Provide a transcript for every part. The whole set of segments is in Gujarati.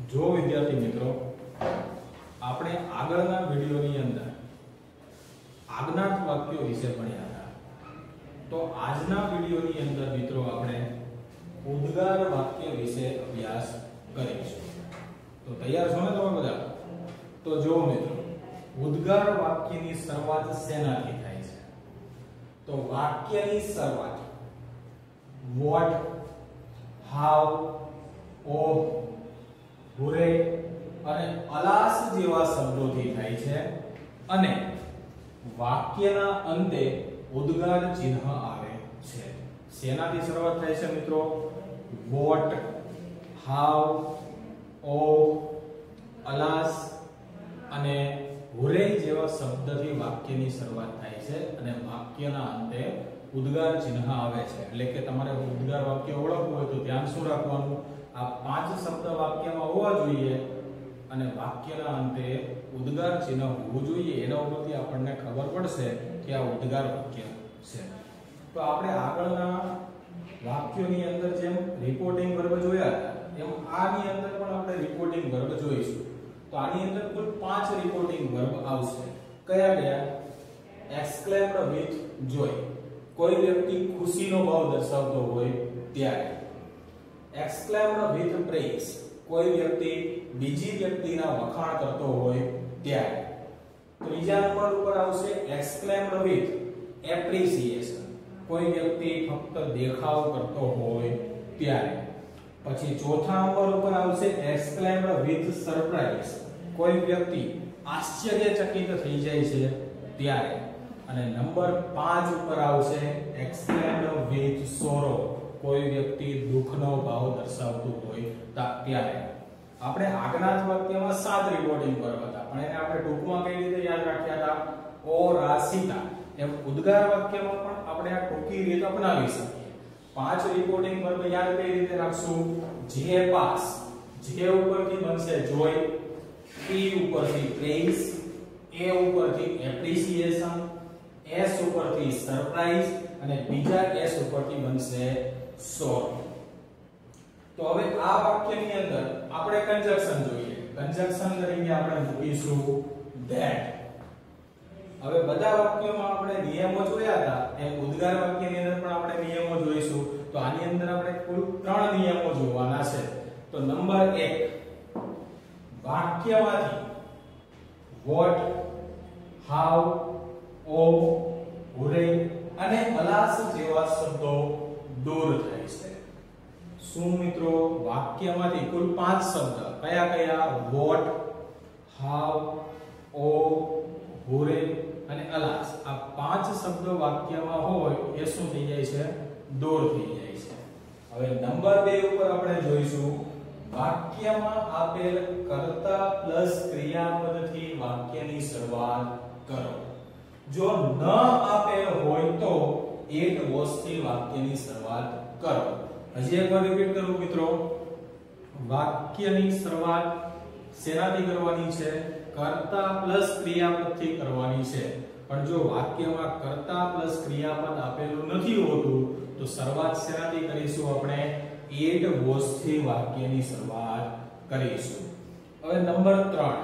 જો વિદ્યાર્થી મિત્રો આપણે આગળના વિડિયોની અંદર આજ્ઞાત વાક્યો વિશે ભણ્યા હતા, તો આજના વિડિયોની અંદર મિત્રો આપણે ઉદ્ગાર વાક્ય વિશે અભ્યાસ કરીશું. તો તૈયાર છો ને તમે બધા? તો જો મિત્રો ઉદ્ગાર વાક્યની શરૂઆત શેનાથી થાય છે? તો વાક્યની શરૂઆત what, how, oh, હુરે અને અલાસ જેવા શબ્દોથી થાય છે અને વાક્યના અંતે ઉદ્ગાર ચિહ્ન આવે છે. શેનાથી શરૂઆત થાય છે મિત્રો? what, how, oh, અલાસ અને હુરે જેવા શબ્દથી વાક્યની શરૂઆત થાય છે અને વાક્યના અંતે ઉદ્ગાર ચિહ્ન આવે છે. એટલે કે તમારે ઉદ્ગાર વાક્ય ઓળખવું હોય તો ધ્યાન શું રાખવાનું? આ પાંચ શબ્દ વાક્યમાં હોવા જોઈએ અને વાક્યના અંતે ઉદ્ગાર ચિહ્ન હોવું જોઈએ. એના ઉપરથી આપણને ખબર પડશે કે આ ઉદ્ગાર વાક્ય છે. તો આપણે આગળના વાક્યોની અંદર જેમ રિપોર્ટિંગ વર્બ જોયા હતા એમ આની અંદર પણ આપણે રિપોર્ટિંગ વર્બ જોઈશું. તો આની અંદર કુલ 5 રિપોર્ટિંગ વર્બ આવશે. કયા કયા? એક્સક્લેમ્ડ વિથ જોય, કોઈ વ્યક્તિ ખુશીનો ભાવ દર્શાવતો હોય ત્યારે. એક્સક્લેમ્ડ વિથ પ્રેઝ, કોઈ વ્યક્તિ બીજી વ્યક્તિના વખાણ કરતો હોય ત્યારે. ત્રીજા નંબર ઉપર આવશે એક્સક્લેમ્ડ વિથ એપ્રિસિએશન, કોઈ વ્યક્તિ ફક્ત દેખાવ કરતો હોય ત્યારે. પછી ચોથા નંબર ઉપર આવશે એક્સક્લેમ્ડ વિથ સરપ્રાઈઝ, કોઈ વ્યક્તિ આશ્ચર્યચકિત થઈ જાય છે ત્યારે. અને નંબર 5 ઉપર આવશે એક્સક્લેમ્ડ વિથ સોરો, કોઈ વ્યક્તિ દુઃખનો ભાવ દર્શાવતું હોય ત્યારે. આપણે આજ્ઞાત વાક્યમાં 7 રિપોર્ટિંગ વર્બ હતા, પણ એને આપણે ટૂંકમાં કઈ રીતે યાદ રાખ્યા હતા? ઓ રાસિતા. એમ ઉદ્ગાર વાક્યમાં પણ આપણે આ ટૂંકી રીત અપનાવી શકીએ. 5 રિપોર્ટિંગ વર્બ યાદ કઈ રીતે રાખશું? જે પાસ, જે ઉપરથી બનશે જોય, પી ઉપરથી પ્રેઝ, એ ઉપરથી એપ્રિસિએશન, એસ ઉપરથી સરપ્રાઈઝ અને બીજા એસ ઉપરથી બનશે સોર. તો હવે આ વાક્યની અંદર આપણે કંજક્શન જોઈએ. કંજક્શન તરીકે આપણે મૂકીશું that. હવે બધા વાક્યોમાં આપણે નિયમો જોયા હતા એમ ઉદ્ગાર વાક્યની અંદર પણ આપણે નિયમો જોઈશું. તો આની અંદર આપણે કુલ 3 નિયમો જોવાના છે. તો નંબર 1, વાક્યમાંથી what, how, oh, હુરે અને અલાસ જેવા શબ્દો દૂર થાય છે. શું મિત્રો? વાક્યમાંથી કુલ 5 શબ્દ કયા કયા? what, how, oh, હુરે અને અલાસ. આ 5 શબ્દો વાક્યમાં હોય એ શું થઈ જાય છે? દૂર થઈ જાય છે. હવે નંબર 2 ઉપર આપણે જોઈશું વાક્યમાં આપેલ કર્તા પ્લસ ક્રિયાપદથી વાક્યની શરૂઆત કરો. જો ન આપેલ હોય તો એટ વોઝ થી વાક્યની શરૂઆત કરો. હજી એકવાર રિપીટ કરું મિત્રો, વાક્યની શરૂઆત શેનાથી કરવાની છે? કર્તા પ્લસ ક્રિયાપદથી કરવાની છે. પણ જો વાક્યમાં કર્તા પ્લસ ક્રિયાપદ આપેલું નથી હોતું તો શરૂઆત શેનાથી કરીશું? આપણે એટ વોઝ થી વાક્યની શરૂઆત કરીશું. હવે નંબર 3,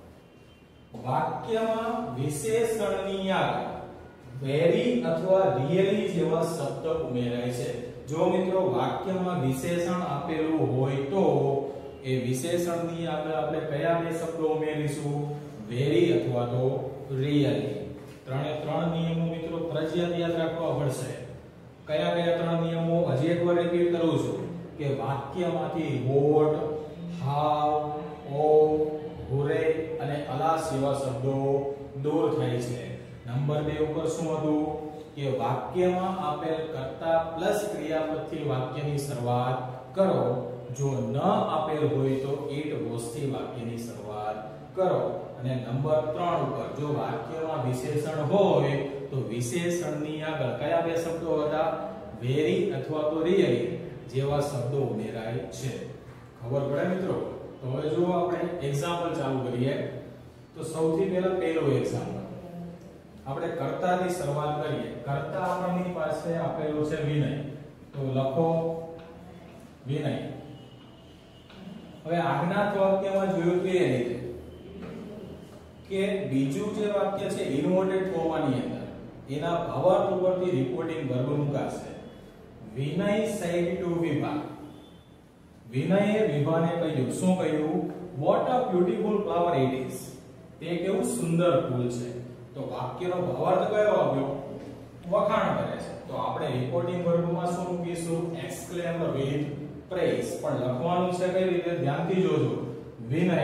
વાક્યમાં વિશેષણની આગળ વેરી અથવા રિયલી જેવા શબ્દ ઉમેરાય છે. જો મિત્રો વાક્યમાં વિશેષણ આપેલું હોય તો એ વિશેષણની આગળ આપણે કયા બે શબ્દો ઉમેરીશું? વેરી અથવા તો રિયલી. 3 નિયમો મિત્રો ફરજિયાત યાદ રાખવા પડશે. કયા કયા 3 નિયમો? હજી એકવાર રિપીટ કરું છું કે વાક્યમાંથી what, how, oh, હુરે અને અલાસ જેવા શબ્દો દૂર થાય છે. નંબર 2 ઉપર શું હતું? કે વાક્યમાં આપેલ કર્તા પ્લસ ક્રિયાપદથી વાક્યની શરૂઆત કરો. જો ન આપેલ હોય તો એટ વોઝ થી વાક્યની શરૂઆત કરો. અને નંબર 3 ઉપર જો વાક્યમાં વિશેષણ હોય તો વિશેષણની આગળ કયા બે શબ્દો હતા? વેરી અથવા તો રિયલી જેવા શબ્દો ઉમેરાય છે. ખબર પડે મિત્રો? તો હવે જો આપણે એક્ઝામ્પલ ચાલુ કરીએ. તો સૌથી પહેલા પહેલો એક્ઝામ્પલ આપણે કર્તાથી શરૂઆત કરીએ. કર્તા આપણી પાસે આપેલો છે વિનય. તો લખો વિનય. હવે આજ્ઞાત વાક્યમાં જોયું તો એ રીતે કે બીજું જે વાક્ય છે ઇન્વર્ટેડ કોમાની અંદર એના ભાવાર્થ ઉપરથી રિપોર્ટિંગ વર્બ મુકાશે. વિનય said to વિભા. વિનયે વિભાને કહ્યું. શું કહ્યું? What a beautiful flower it is. તે કેવું સુંદર ફૂલ છે. તો વાક્યનો ભાવાર્થ કયો આવ્યો? વખાણ કરે છે. તો આપણે રિપોર્ટિંગ વર્બમાં શું મૂકીશું? exclaim with praise. પણ લખવાનું છે કઈ રીતે? ધ્યાનથી જોજો. વિનય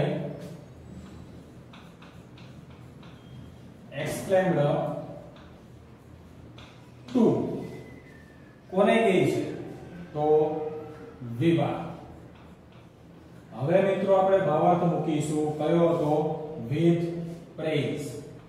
exclaimed to કોને કહે છે? તો વિભા. હવે મિત્રો આપણે ભાવાર્થ મૂકીશું કયો હતો? with praise.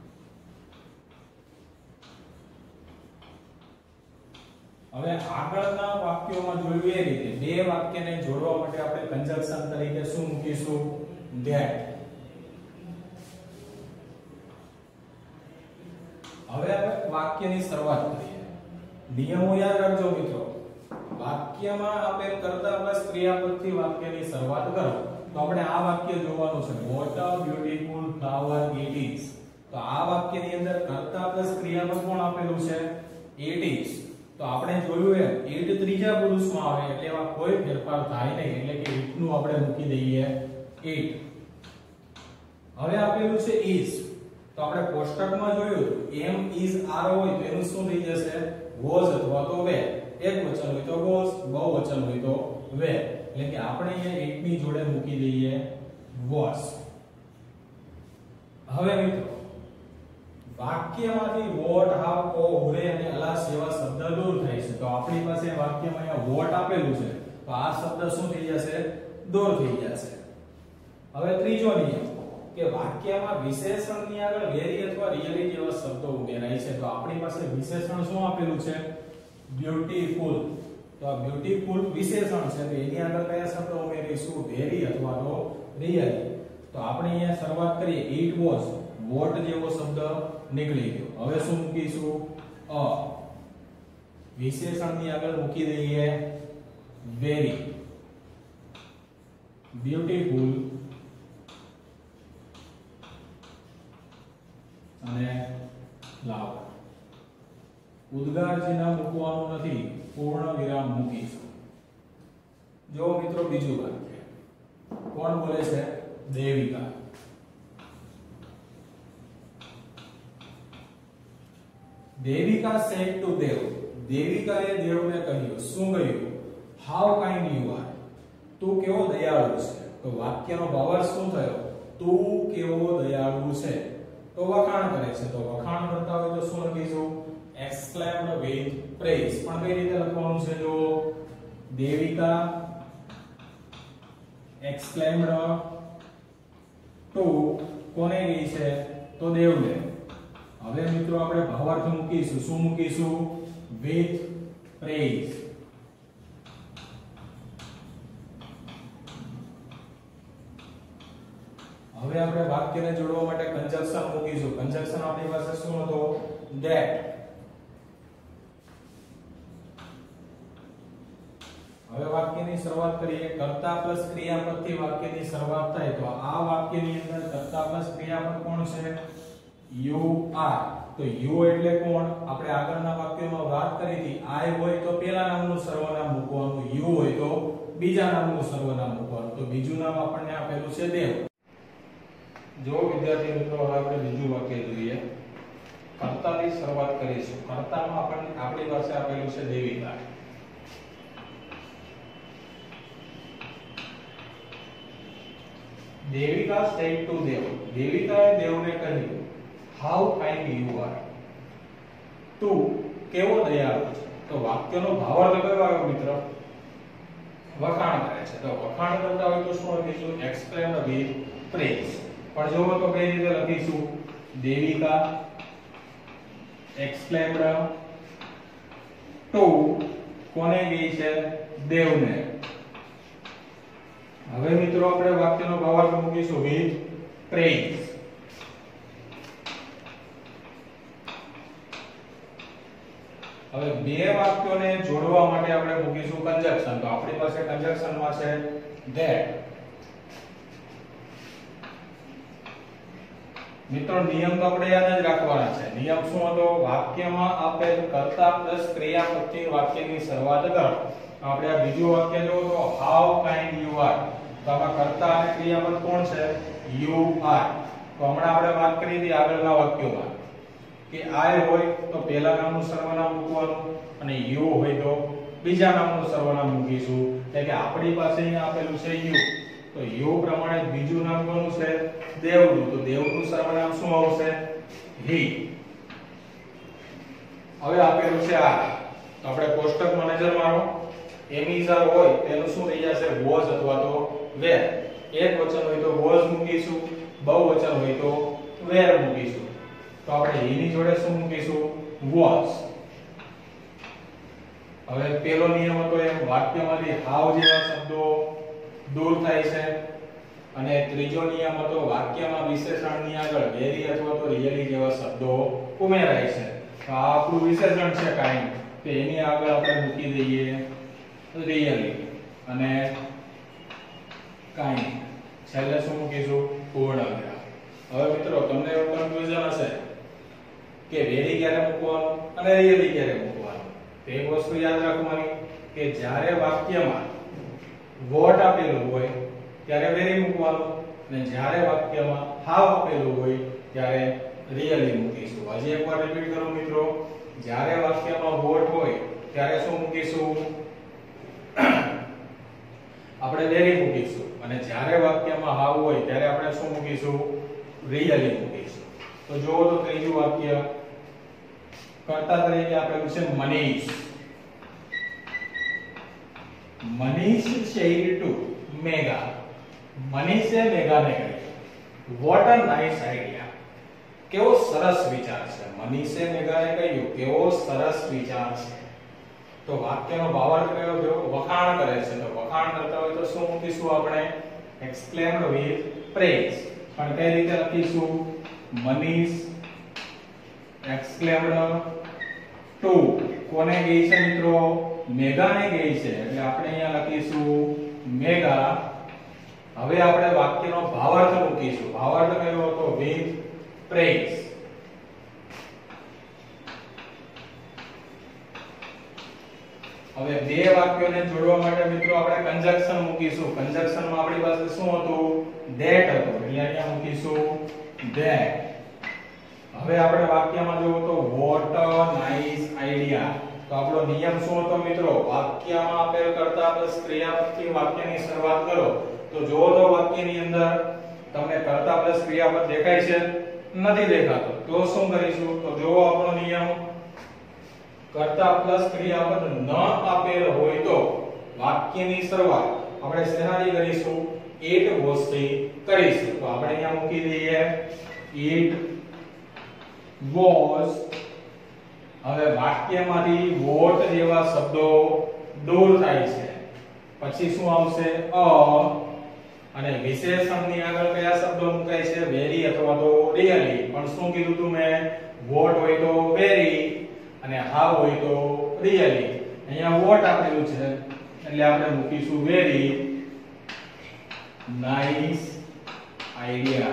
હવે આગળના વાક્યોમાં જોયું એ રીતે બે વાક્યને જોડવા માટે આપણે કંજક્શન તરીકે શું મૂકીશું? that. હવે આપણે વાક્યની શરૂઆત કરીએ. નિયમો યાદ રાખજો મિત્રો. વાક્યમાં આપણે કર્તા પ્લસ ક્રિયાપદથી વાક્યની શરૂઆત કરો. તો આપણે આ વાક્ય જોવાનું છે. What a beautiful flower it is. તો આ વાક્યની અંદર કર્તા પ્લસ ક્રિયાપદ કોણ આપેલું છે? it is. તો આપણે જોયું એમ it ત્રીજા પુરુષમાં આવે એટલે એમાં કોઈ ફેરફાર થાય નહીં. એટલે કે it નું આપણે મૂકી દઈએ it. હવે આપેલું છે is. તો આપણે કોષ્ટકમાં જોયું m is r હોય તો એનું શું થઈ જશે? was અથવા તો were. એક વચન હોય તો was, બહુવચન હોય તો were. એટલે કે આપણે અહીંયા it ની જોડે મૂકી દઈએ was. હવે મિત્રો વાક્યમાંથી what, how, o, were અને alas જેવા શબ્દ દૂર થાય છે. તો આપણી પાસે વાક્યમાં અહીંયા what આપેલું છે. તો આ શબ્દ શું થઈ જશે? દૂર થઈ જશે. હવે ત્રીજો નિયમ કે વાક્યમાં વિશેષણની આગળ વેરી અથવા રિયલી જેવા શબ્દો ઉમેરાય છે. તો આપણી પાસે વિશેષણ શું આપેલું છે? બ્યુટીફુલ. તો આ બ્યુટીફુલ વિશેષણ છે. તો એની આગળ કયા શબ્દો ઉમેરીશું? વેરી અથવા તો રિયલી. તો આપણે અહીંયા શરૂઆત કરીએ. it was. what જેવો શબ્દ નીકળી ગયો. હવે શું મૂકીશું? a. વિશેષણની આગળ મૂકી દઈએ વેરી. બ્યુટીફુલ અને ફ્લાવર. ઉદ્ગાર ચિહ્ન મૂકવાનું નથી, પૂર્ણ વિરામ મૂકીશું. જો મિત્રો બીજું વાક્ય કોણ બોલે છે? દેવિકા. દેવિકા said to દેવ. દેવિકાએ દેવને કહ્યું. શું કહ્યું? how kind you are. તું કેવો દયાળુ છે. તો વાક્યનો ભાવાર્થ શું થયો? તું કેવો દયાળુ છે. તો વખાણ કરે છે. તો વખાણ કરતા હોય તો શું લખીશું? exclaimed with praise. પણ કઈ રીતે લખવાનું છે? જો દેવિકા exclaimed to કોને કહી છે? તો દેવને. હવે મિત્રો આપણે ભાવાર્થ મૂકીશું. શું મૂકીશું? with praise. હવે આપણે વાક્યને જોડવા માટે કંજક્શન મૂકીશું. કંજક્શન આપણી પાસે શું હતો? that. હવે વાક્યની શરૂઆત કરીએ. કર્તા પ્લસ ક્રિયાપદથી વાક્યની શરૂઆત થાય તો આ વાક્યની અંદર કર્તા પ્લસ ક્રિયાપદ કોણ છે? you are. તો you એટલે કોણ? આપણે આગળના વાક્યમાં વાત કરી હતી. I હોય તો પહેલા નામનું સર્વનામ મૂકવાનું, you હોય તો બીજા નામનું સર્વનામ મૂકવાનું. તો બીજું નામ આપણને આપેલું છે દેવ. જો વિદ્યાર્થી મિત્રો હવે આપણે બીજું વાક્ય જોઈએ. કર્તાની શરૂઆત કરીશું. કર્તામાં આપણી પાસે આપેલું છે દેવિકા. દેવિકા said to દેવ. દેવિકાએ દેવને કહ્યું how kind you are. તું કેવો દયાળુ છે. તો વાક્યનો ભાવાર્થ કયો આવ્યો મિત્રો? વખાણ કરે છે. તો વખાણ કરતા હોય તો શું લખીશું? exclaimed with praise. પણ જોવો તો કઈ રીતે લખીશું? દેવિકા exclaimed to કોને કહી છે? દેવને. હવે મિત્રો આપણે વાક્યનો ભાવાર્થ મૂકીશું with praise. હવે બે વાક્યોને જોડવા માટે આપણે મૂકીશું કંજક્શન. તો આપણી પાસે કંજક્શનમાં છે that. મિત્રો નિયમ તો આપણે યાદ જ રાખવાના છે. નિયમ શું હતો? વાક્યમાં આપેલ કર્તા પ્લસ ક્રિયાપદથી વાક્યની શરૂઆત કરો. આપણે આ બીજું વાક્ય જોવો તો હાઉ કાઇન્ડ યુ આર. તો આમાં કર્તા અને ક્રિયાપદ કોણ છે? You are. તો હમણાં આપણે વાત કરી હતી આગળના વાક્યોમાં કે આઈ હોય તો પહેલા નામનું સર્વનામ મૂકવાનું અને યુ હોય તો બીજા નામનું સર્વનામ મૂકીશું. એટલે કે આપણી પાસે અહીંયા આપેલું છે યુ, તો યુ પ્રમાણે બીજું નામ કોનું છે? દેવનું. તો દેવનું સર્વનામ શું આવશે? હી. હવે આપેલું છે આ, તો આપણે કોષ્ટક મેનેજર મારો એમિઝર હોય તેનું શું થઈ જશે? વોઝ અથવા તો વેર. એક વચન હોય તો વોઝ મૂકીશું, બહુવચન હોય તો વેર મૂકીશું. તો આપણે હી ની જોડે શું મૂકીશું? વોઝ. હવે પેલો નિયમ હતો એમ વાક્યમાંથી હાવ જેવા શબ્દો દૂર થાય છે, અને ત્રીજો નિયમ હતો વાક્યમાં વિશેષણની આગળ વેરી અથવા તો રિયલી જેવા શબ્દો ઉમેરાય છે. તો આ આપણું વિશેષણ છે કાઈ, તો એની આગળ આપણે મૂકી દઈએ રિયલી અને કાઈ. છેલ્લે શું મૂકીશું? પૂર્ણવિરામ. હવે મિત્રો તમને એવું કન્ફ્યુઝન હશે કે વેરી ક્યારે મૂકવાનું અને રિયલી ક્યારે મૂકવાનું. તો એક વસ્તુ યાદ રાખવાની કે જ્યારે વાક્યમાં વોટ આપેલું હોય ત્યારે વેરી મૂકવાનું, અને જ્યારે વાક્યમાં હાવ આપેલું હોય ત્યારે રિયલી મૂકીશું. હજી એકવાર રિપીટ કરું મિત્રો, જ્યારે વાક્યમાં વોટ હોય ત્યારે શું મૂકીશું? આપણે વેરી મૂકીશું, અને જ્યારે વાક્યમાં હાવ હોય ત્યારે આપણે શું મૂકીશું? રિયલી મૂકીશું. તો જોવો તો ત્રીજું વાક્ય કર્તા તરીકે આપેલું છે મનીષ. મનીષ said to મેઘા. મનીષે મેઘાને કહ્યું what a nice idea. કેવો સરસ વિચાર છે. મનીષે મેઘાને કહ્યું કેવો સરસ વિચાર છે. તો વાક્યનો ભાવાર્થ કયો થયો? વખાણ કરે છે. તો વખાણ કરતા હોય તો શું મૂકીશું આપણે? exclaimed with praise. પણ કઈ રીતે લખીશું? મનીષ exclaimed to કોને ગઈ છે મિત્રો? મેઘાને ગઈ છે. એટલે આપણે અહીંયા લખીશું મેઘા. હવે આપણે વાક્યનો ભાવાર્થ મૂકીશું. ભાવાર્થ કયો હતો? with praise. હવે બે વાક્યોને જોડવા માટે મિત્રો આપણે કંજક્શન મૂકીશું. કંજક્શનમાં આપણી પાસે શું હતું? that હતું. એટલે અહીંયા મૂકીશું that. હવે આપણે વાક્યમાં જોવો તો what a nice idea. તો આપણો નિયમ શું હતો મિત્રો? વાક્યમાં આપેલ કર્તા પ્લસ ક્રિયાપદથી વાક્યની શરૂઆત કરો. તો જોવો તો વાક્યની અંદર તમને કર્તા પ્લસ ક્રિયાપદ દેખાય છે? નથી દેખાતો. તો શું કરીશું? તો જોવો આપણો નિયમ, કર્તા પ્લસ ક્રિયાપદ ન આપેલ હોય તો વાક્યની શરૂઆત આપણે શેનાથી કરીશું? it was થી કરીશું. તો આપણે અહીંયા મૂકી દઈએ it was. હવે વાક્યમાંથી what જેવા શબ્દો દૂર થાય છે, પછી શું આવશે? a. અને વિશેષણની આગળ કયા શબ્દો મુકાય છે? very અથવા તો really. પણ શું કીધું તું મેં? what હોય તો very અને how હોય તો really. અહીંયા what આપેલું છે એટલે આપણે મૂકીશું very nice idea.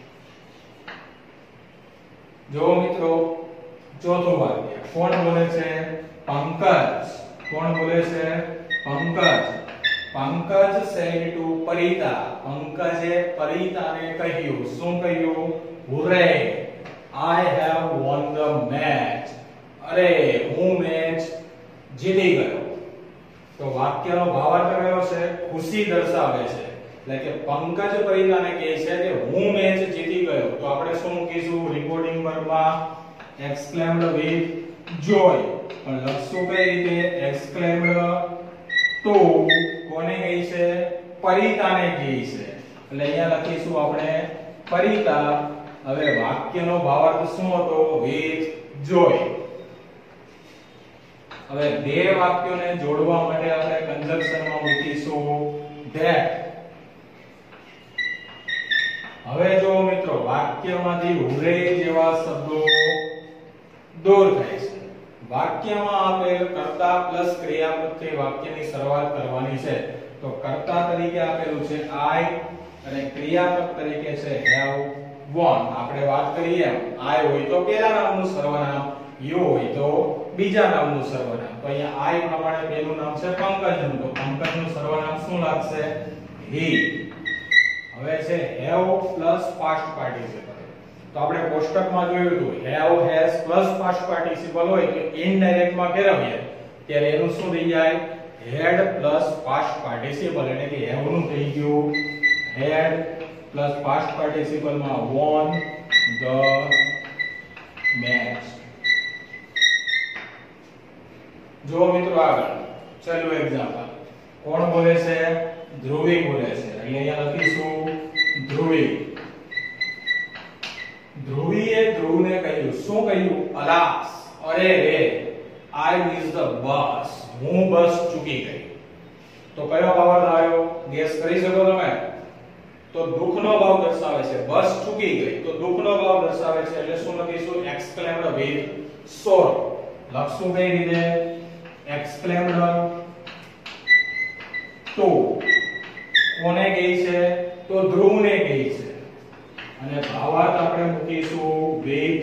જો મિત્રો ચોથું વાક્ય કોણ બોલે છે? પંકજ. કોણ બોલે છે? પંકજ. પંકજ said to પરિતા. પંકજે પરિતાને કહ્યું. શું કહ્યું? હુરે I have won the match. અરે હું મેચ જીતી ગયો. તો વાક્યનો ભાવાર્થ કયો છે? ખુશી દર્શાવે છે. એટલે કે પંકજ પરિતાને કહે છે કે હું મેચ જીતી ગયો. તો આપણે શું મૂકીશું? રિપોર્ટિંગ વર્બમાં exclaimed with joy. પણ લખશું કઈ રીતે? exclaimed to કોને કહી છે? પરિતાને કહી છે. એટલે અહીંયા લખીશું આપણે પરિતા. હવે વાક્યનો ભાવાર્થ શું હતો? with joy. હવે બે વાક્યોને જોડવા માટે આપણે કંજક્શનમાં મૂકીશું that. હવે જો મિત્રો વાક્યમાંથી હુરે જેવા શબ્દો દૂર થાય છે. વાક્યમાં આપેલ કર્તા પ્લસ ક્રિયાપદથી વાક્યની શરૂઆત કરવાની છે. તો કર્તા તરીકે આપેલું છે I અને ક્રિયાપદ તરીકે છે have 1. આપણે વાત કરીએ એમ I હોય તો પહેલા નામનું સર્વનામ, U હોય તો બીજા નામનું સર્વનામ. તો અહીંયા I પ્રમાણે પહેલું નામ છે પંકજનું, તો પંકજનું સર્વનામ શું લાગશે? he. હવે છે have પ્લસ પાસ્ટ પાર્ટિસિપલ. તો આપણે કોષ્ટકમાં જોયું હતું have has plus past participle હોય તો ઇનડાયરેક્ટ માં ફેરવીએ ત્યારે એનું શું થઈ જાય? had પ્લસ પાસ્ટ પાર્ટિસિપલ, એટલે કે have નું થઈ ગયું had પ્લસ પાસ્ટ પાર્ટિસિપલ માં won the match. જો મિત્રો આગળ ચાલો એક્ઝામ્પલ. કોણ બોલે છે? ધ્રુવી બોલે છે. અહીંયા લખીશું ધ્રુવી. ધ્રુવીએ ધ્રુવને કહ્યું, શું કહ્યું? અલાસ, અરે રે, I miss the bus. હું બસ ચૂકી ગઈ. તો કયો ભાવ આવ્યો? ગેસ કરી શકો તમે? તો દુઃખનો ભાવ દર્શાવે છે. બસ ચૂકી ગઈ તો દુઃખનો ભાવ દર્શાવે છે, એટલે શું લખીશું? exclaimed with sorrow. લખશું કઈ રીતે? exclaimed to કોને કહી છે? તો ધ્રુવને કહી છે. અને ભાવાર્થ આપણે મૂકીશું with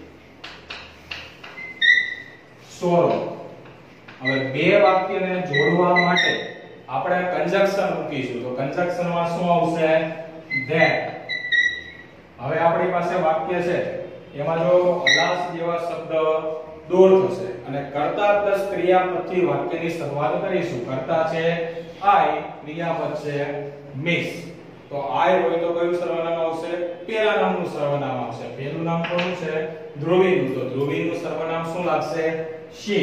sorrow. હવે બે વાક્યને જોડવા માટે આપણે કંજક્શન મૂકીશું. તો કંજક્શનમાં શું આવશે? that. હવે આપણી પાસે વાક્ય છે એમાં જો અલાસ જેવા શબ્દ દૂર થશે અને કર્તા પ્લસ ક્રિયાપદથી વાક્યની શરૂઆત કરીશું. કર્તા છે I, ક્રિયાપદ છે miss. તો I હોય તો કયું સર્વનામ આવશે? પહેલા નામનું સર્વનામ આવશે. પહેલું નામ કોનું છે? ધ્રુવીનું. તો ધ્રુવીનું સર્વનામ શું લાગશે? she.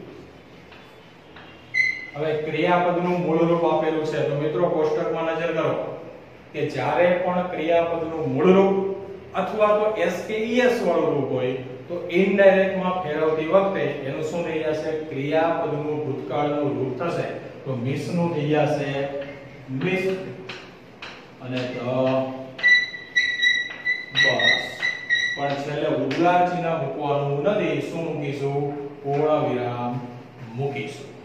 હવે ક્રિયાપદનું મૂળ રૂપ આપેલું છે. તો મિત્રો કોષ્ટકમાં નજર કરો કે જ્યારે પણ ક્રિયાપદનું મૂળ રૂપ અથવા તો s કે es વાળું રૂપ હોય તો ઇનડાયરેક્ટ માં ફેરવતી વખતે એનું શું થઈ જશે? ક્રિયાપદનું ભૂતકાળનું રૂપ થશે. તો મિસ નું થઈ જશે મિસ અને the bus. પણ છેલ્લે ઉદ્ગાર ચિહ્ન મૂકવાનું નથી. શું મૂકીશું? પૂર્ણ વિરામ મૂકીશું.